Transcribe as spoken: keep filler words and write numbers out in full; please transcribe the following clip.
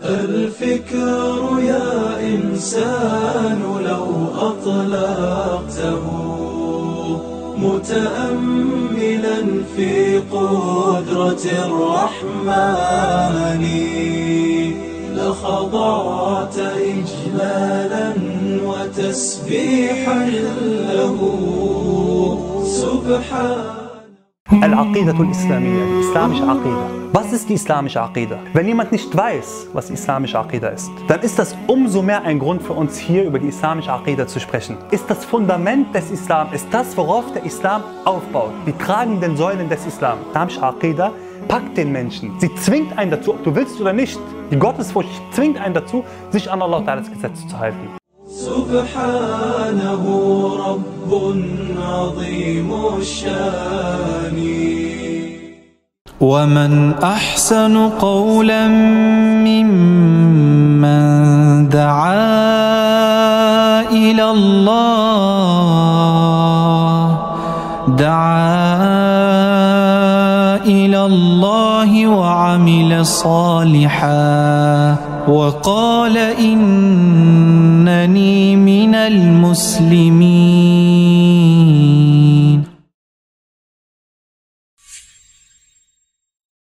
الفكر يا إنسان لو أطلقته متأملا في قدرة الرحمن لخضعت إجلالا وتسبيحا له سبحان. العقيدة الإسلامية, die islamische Aqida. Was ist die islamische Aqida? Wenn jemand nicht weiß, was die islamische Aqida ist, dann ist das umso mehr ein Grund für uns hier über die islamische Aqida zu sprechen. Ist das Fundament des Islam, ist das, worauf der Islam aufbaut, die tragenden Säulen des Islam. Die islamische Aqida packt den Menschen. Sie zwingt einen dazu, ob du willst oder nicht. Die Gottesfurcht zwingt einen dazu, sich an Allah Ta'alas Gesetze zu halten. سبحانه رب عظيم الشان. ومن أحسن قولا ممن دعا إلى الله دعا إلى الله وعمل صالحا وقال إنني من المسلمين.